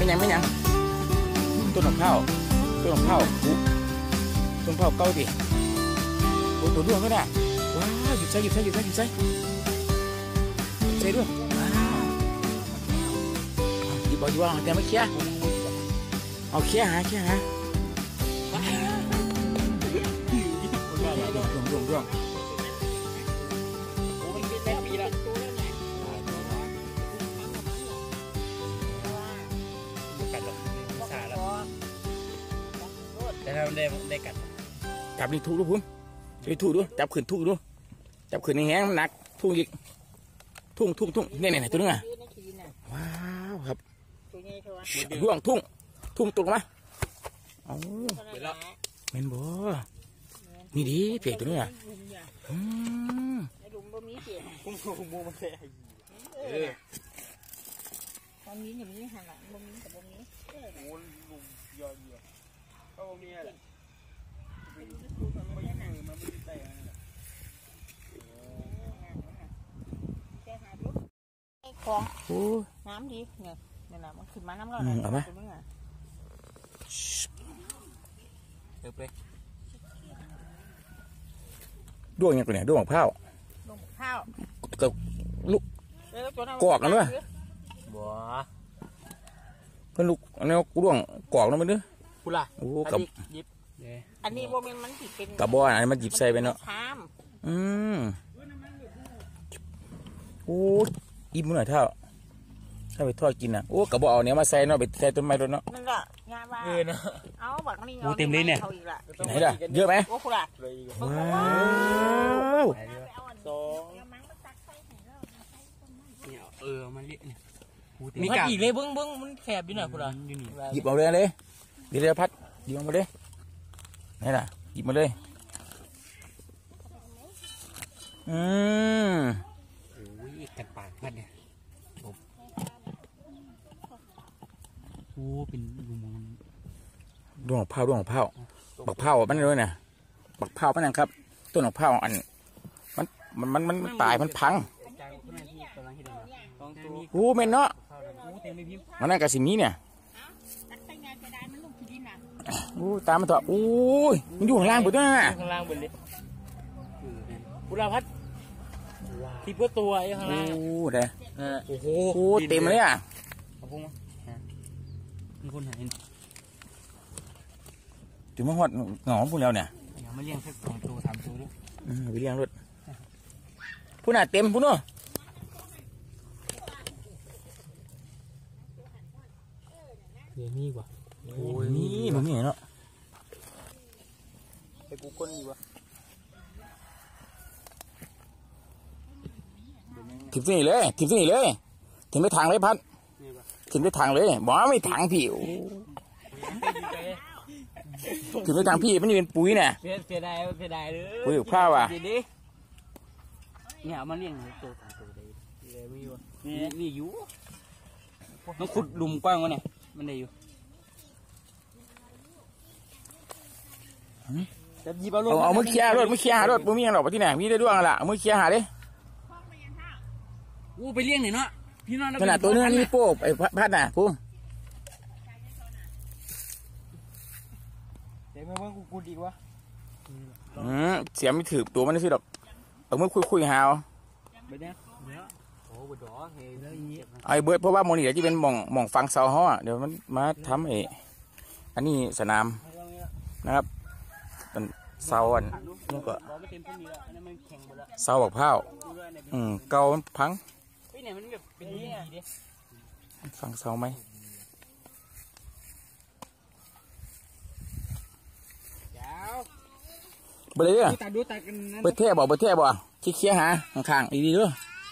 ยังไม่ยังต้นมะพร้าวต้นมะพร้าวต้นมะพร้าวเก่าดิโอ้ตัวด้วงก็ได้ว้าวหยิบใส่ด้วยว้าวหยิบเอาแต่ไม่เคี้ยเอาเคี้ยหาด้วงแต่ถ้าได้กัดจับนี่ถูกดูพุ่มไปถูกดูจับขืนถูกดูจับขืนในแห้งมันหนักทุ่งอีกทุ่งเนี่ยตัวนึงอ่ะว้าวครับด้วงทุ่งตกมาเอาเม็นบ่นี่ดีเปียกตัวนี้อ่ะตอนนี้อย่างนี้หันหลังตรงนี้กับตรงนี้โอ้ยลุงเยอะเข้าตรงนี้แหละมันไม่ได้ของน้ำดีเนี่ยนะมันขึ้นมาน้ำเราเนี่ยเอาไหมด้วงยังตัวไหนด้วงข้าวกับลูกกอกกันด้วยบัวก็ลูกอันนี้ด้วงกอกนั่นมันด้วยกูล่ะโอ้กับอันนี้โบเมนมันติดเป็นกับบัวอันนี้มันหยิบใส่ไปเนาะโอ้อิ่มหน่อยเท่าถ้าไปทอดกินนะโอ้กระบอกเอาเนี้ยมาใส่เนาะไปใส่ต้นไม้ด้วยเนาะนั่นแหละงาบ้าเอาบักนี่เอาเต็มเลยเนี่ยไหนล่ะเยอะไหมโอ้คุณล่ะว้าวมันเละเนี่ยมีกาอีกเลยเบิ้งมันแคบอยู่หน่อยคุณล่ะหยิบเอาเลยเดี๋ยวพัดหยิบมาเลยไหนล่ะหยิบมาเลยโอ้ยกัดปากพัดเนี่ยโอ้เป็นด้วงเผาบักเผามันเลยนะบักเผามันนะครับต้นบักเผาอันมันตายมันพังโอ้เมนเนาะมันนั่นกับสิ่งนี้เนี่ยโอ้ตามมันต่อโอ้ยมันอยู่ข้างล่างหมดด้วยนะข้างล่างหมดเลยบุราพัดที่เพื่อตัวไอ้ข้างล่างโอ้เด้โอ้โหเต็มเลยอ่ะมีคนหายถึงมาหอดหงอพูดแล้วเนี่ยอย่ามาเลี้ยงแค่2 ตัว 3 ตัวด้วยไปเลี้ยงรถพูดน่ะเต็มพูดเนาะเดี๋ยวนี่กว่าโอ้ยนี่มันมีเนาะไปกูก้นดีกว่าถิ่มที่นี่เลยถิ่มไปทางเลยพัดถิ่มไปทางเลยบอกว่าไม่ทางพี่ถิ่มไปทางพี่มันเป็นปุ๋ยเนี่ยเสียดายเลยปุ๋ยข้าวอ่ะเนี่ยมันเลี้ยงตัว 3 ตัวได้ไม่อยู่นี่อยู่ต้องขุดหลุมกว้างวะเนี่ยมันได้อยู่เอามือเคี้ยรถมึงมีอย่างหรอกที่ไหนมีได้ด้วงละเอามือเคี้ยหาดิอู้ไปเลี้ยงหน่อยเนาะพี่น้องขนาดตัวนี้นี่โป๊บไอ้พัดน่ะพุ่มเดี๋ยวมาเบิ่งกูดีกว่าเสียไม่ถือตัวมันสิดอกเอามือคุยหาวไอ้เบิร์ดเพราะว่าโมนี่เดี๋ยวจะเป็นหม่องฟังเสาห้อเดี๋ยวมันมาทำอันนี้สนามนะครับเป็นเสาอันนี่ก็เสาบักเผาเกาพังฟังเสาไหมเบอร์เลยเบอร์เท่บ่ชี้เคี้ยหาข้างๆดีด้วย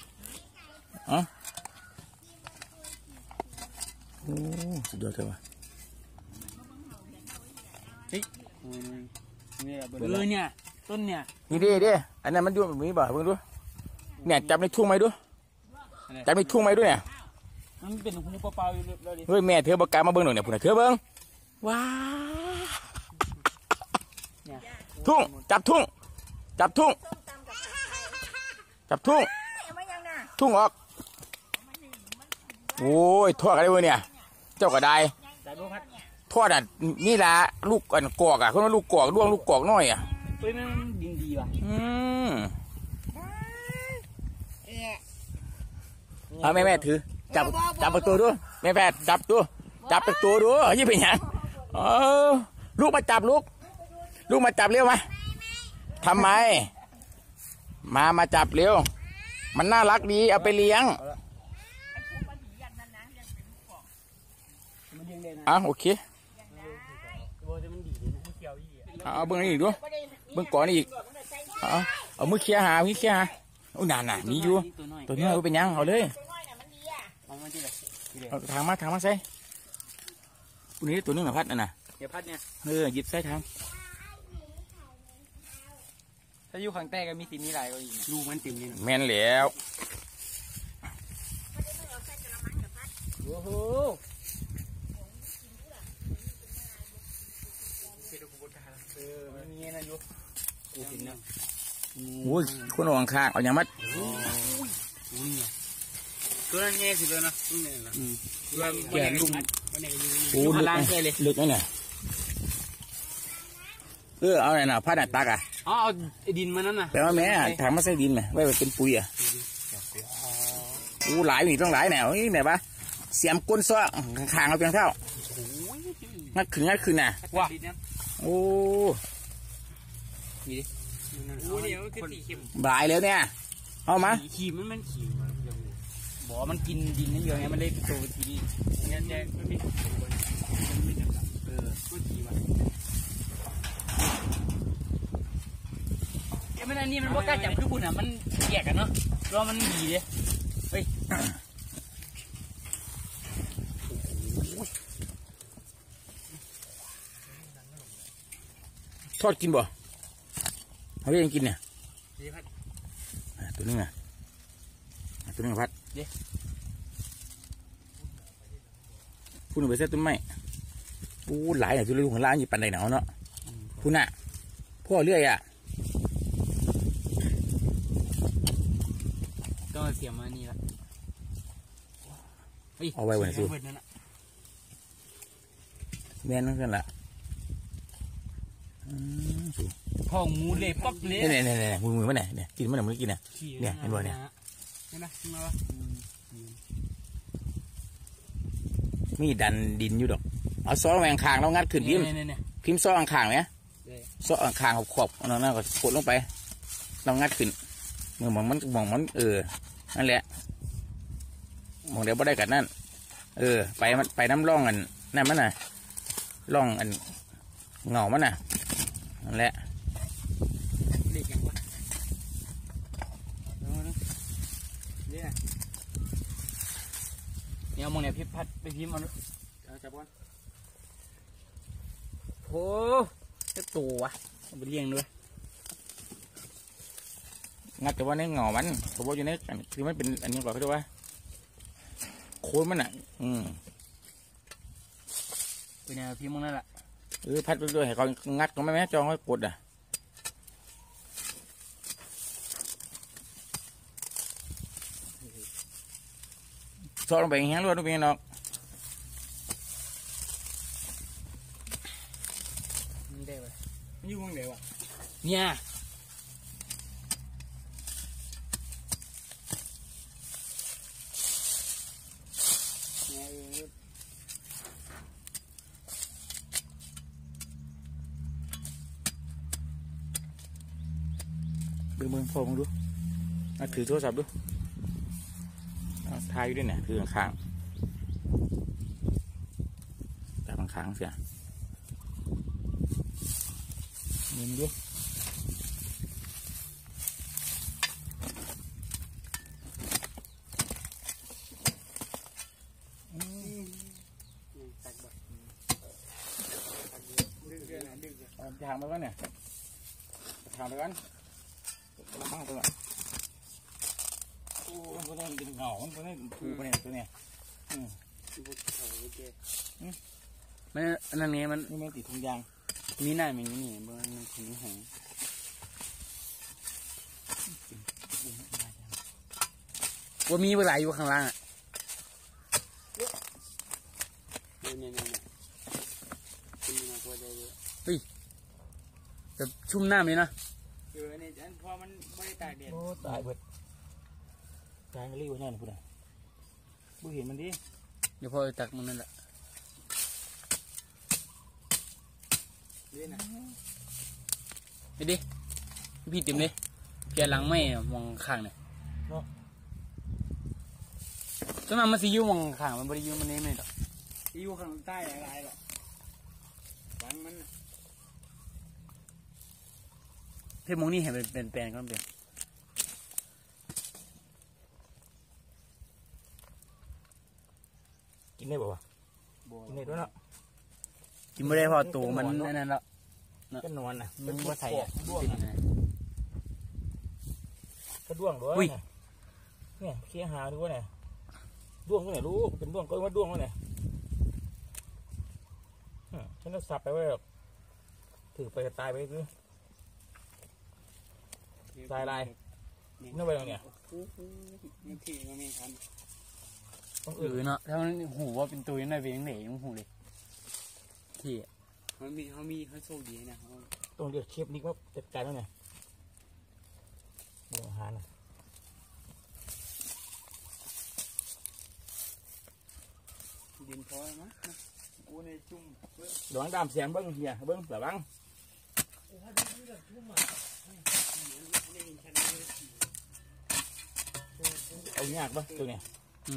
โอ้สุดยอดเลยว่ะเนี่ยต้นเนี่ยนี่ดิอันนั้นมันดูแบบนี้บ่เพิ่งดูเนี่ยจับในทุ่งไม้ด้วยเนี่ยมันเป็นหูเปล่าๆอยู่เลยเฮ้ยแม่เธอบอกการมาเบิ้งหน่อยเนี่ยพุ่นเธอเบิ้งว้าทุ่งจับทุ่งทุ่งออกโอ้ยทอดอะไรเว้ยเนี่ยเจ้าก็ได้ได้บ่พัดทอดอ่ะนี่ละลูกอันกอกอ่ะเขาเรียกลูกกอกด้วงลูกกอกน้อยอ่ะเฮ้ยมันดินดีว่ะเอาแม่ถือจับประตูดูแม่จับตัวจับประตูดูยี่เป็นยังลูกมาจับลูกมาจับเร็วมาทำไมมาจับเร็วมันน่ารักดีเอาไปเลี้ยงโอเคเอาเบิ้งนี่อีกดูเบิ้งก่อนนี่อีกเอามือเคี้ยหาโอ้นานมีอยู่ตัวนี้เอาเป็นยังเอาเลยเอาทางมาใส่ตัวนี้ตัวนึงน่ะพัดน่ะเดี๋ยวพัดเนี่ยหยิบใส่ทางถ้าอยู่ข้างใต้ก็มีสีมีลายก็อีกรูมันติ่มนี่แม่นแล้วโอ้โหมันมีนั่นอยู่กูกินนะโอ้ยคนอ่างข้างเอาอย่างมัดตัวนั้นแง่สุดเลยนะแก่ลุงโอ้ลึกนั่นน่ะเอาไหนน่ะพัดตักอ่ะอ๋อเอาดินมานั่นน่ะแต่ว่าแม่ถามมาใส่ดินไหมไว้เป็นปุ๋ยอ่ะหลายต้องหลายแนวนี่ไหนปะเสียมก้นซ้อข้างเอาเพียงเท่างัดขึ้นน่ะว้าโอ้นี่เนี่ยมันคือสีเข้มบายแล้วเนี่ยเอามาขีมันขีบอกมันกินดินนั่นเยอะไงมันเลยโตทีนี้งั้นแจ้งไม่มีก็ขีมันอันนี้มันว่ากล้าจับคือบุญอ่ะมันแยกกันเนาะรอมันดีเลยเฮ้ยทอดกินบ่เขาเรียกกินเนี่ยตัวนึงอ่ะพัดพูดไปเส้นต้นไม้ปูหลายอย่างจุลุงของร้านอยู่ปันใดหนาวเนาะพูดน่ะพ่อเรื่อยอ่ะก็เสียมานี่ละเอาไว้วันสู้แม่นั่นกันละห้องมูเลยป๊อกเลยเนี่ยมือมันไหนเนี่ยกินมันไหนมือกินเนี่ยเห็นบ่เนี่ยมีดันดินอยู่ดอกเอาซ้อแมงคางเรางัดขึ้นพิมพ์ซ้ออ่างคางไหมซ้ออ่างคางขอบนั่นก็กดลงไปเรางัดขึ้นเมื่อมันนั่นแหละมองเดี๋ยวบ่ได้กันนั่นไปน้ำร่องอันนั่นมันน่ะร่องอันเงามันน่ะนั่นแหละเนี่ยมองเนี่ยพิพัดไปพิมพ์เอาจับก่อนโอ้จะตัววะไปเลี้ยงด้วยงัดแต่ว่าในเงามันเขาบอกอยู่ในคือมันเป็นอันนี้ก่อนเขาดูว่าโคนมันอ่ะเป็นไงพิมพ์มึงนั่นแหละพัดไปด้วยให้เขางัดก็ไม่แม้จองให้กดอ่ะซอลงไปแห้งรวดลงไปนอกนี่ได้ป่ะนี่ยุ่งเดี๋ยวอ่ะเนี่ยมึงพอมึงดูถือโทรศัพท์ดูทายอยู่ด้วยเนี่ยคือข้างแต่บางครั้งเสียมึงดูทางไปก่อนเนี่ยทางไปก่อนบ้างตัวโอ้ตัวนี้เป็นเงาตัวนี้ถูไปเนี่ยตัวนี้มันนั่นไงมันไม่ติดถุงยางมีหน้ามันนี่มันถุงหงว่ามีเวลาอยู่ข้างล่างอ่ะเนี่ยกินมากกว่าได้เลยแบบชุ่มน้ำเลยนะอันนี้พอมันไม่ได้ตากแดดโอ้ตายเบิดตายก็รีบไว้แน่นพูดนะบุเห็นมันดิเดี๋ยวพอตักมันนั่นแหละไปดิพี่เต็มเลยเพียหลังไม่มองข้างเนี่ยจนมันสิยุ่มองข้างมันบริยุ่มันนี่ไม่หรอกยุ่ข้างใต้อะไรหรอกฟังมันเพียมองนี่เห็นเป็นแปลนก็เป็นกินได้ป่าวกินได้ด้วยเนาะกินไม่ได้พอตัวมันนั่นแล้วก็นวลน่ะมันว่าใส่ก็ด้วงด้วยเนี่ยเคี้ยหาดูว่าเนี่ยด้วงก็ไหนรู้เป็นด้วงก็ว่าด้วงก็ไหนฉันต้องสับไปไว้แบบถือไปตายไปคือตายลายนี่ไปตรงเนี้ยมันขี่มันมีคันต้องเนาะถ้ามันหูว่าเป็นตัวยังไงเป็นยังไงยังหูเลยขี่เขาโชคดีนะต้องเรียกเชฟนิกว่าจัดการแล้วไงอาหารนะดินพอมั้ยกูในจุ่มหลวงดำเสียงเบิ้งเฮียเบิ้งระวังเอายากปะตัวเนี้ย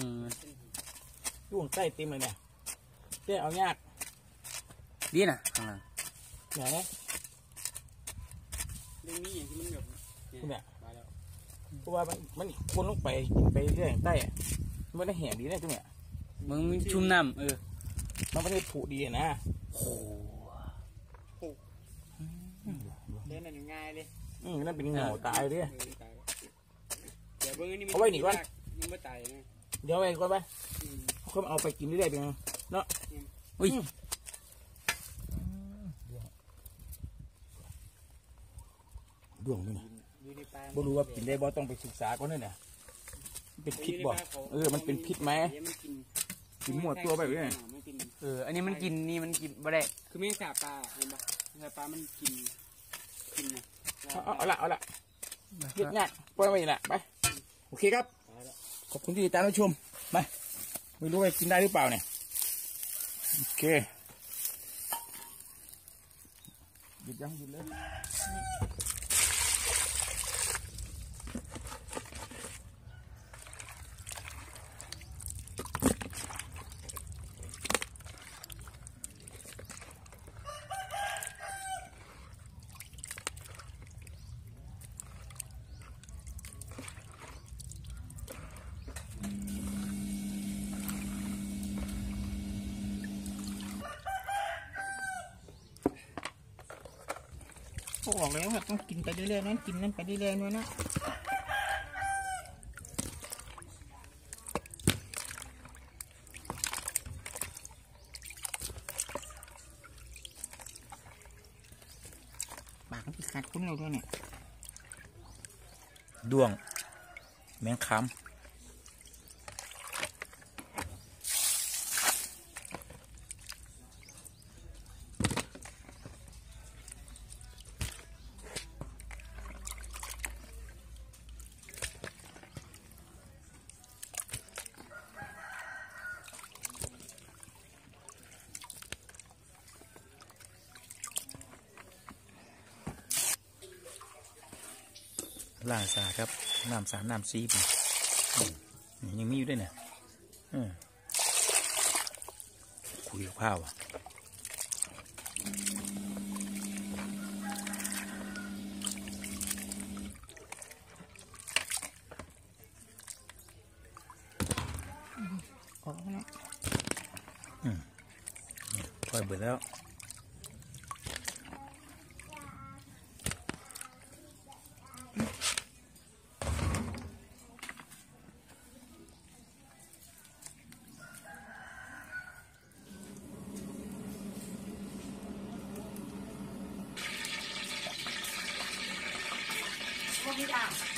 ด้วงใต้เต็มเลยเนี่ยเจ้เอายากดีนะข้างหลังไหนเนี่ยเรื่องนี้อย่างที่มันแบบเนี่ยเพราะว่ามันคนลงไปไปเรื่อยใต้มันได้แห้งดีนะตัวเนี้ยมึงชุ่มน้ำมันไม่ได้ผุดีนะโอ้โหเล่นอะไรง่ายเลยนั่นเป็นเงาตายเลยเดี๋ยวเบิ้งนี่เอาไว้หนีก่อนยังไม่ตายนะเดี๋ยวไปก่อนไปเขาเอาไปกินเรื่อยๆไปเนาะอุ้ยด้วงนี่นะบ่รู้ว่ากินได้บ่ต้องไปศึกษาก่อนนี่เนี่ยเป็นพิษบ่มันเป็นพิษไหมกินหมดตัวไปเลยอันนี้มันกินนี่มันกินบ่ได้คือไม่สาปลาเห็นปะสาปลามันกินนะเอาละเยอะง่ายปล่อยไว้นี่แหละไปโอเคครับขอบคุณที่ติดตามรับชมไปไม่รู้ว่ากินได้หรือเปล่าเนี่ยโอเคหยุดยังหยุดเลยบอกเลยว่าต้องกินไปเรื่อยๆนะกินนั่นไปเรื่อยๆด้วยนะปากมันติดขัดคุ้นเราด้วยเนี่ยด้วงแมงคำล่างสาครับน้ำสามน้ำซียังมีอยู่ด้วยเนี่ยคุยกับข้าวค่อยเบิดแล้วไม่ได้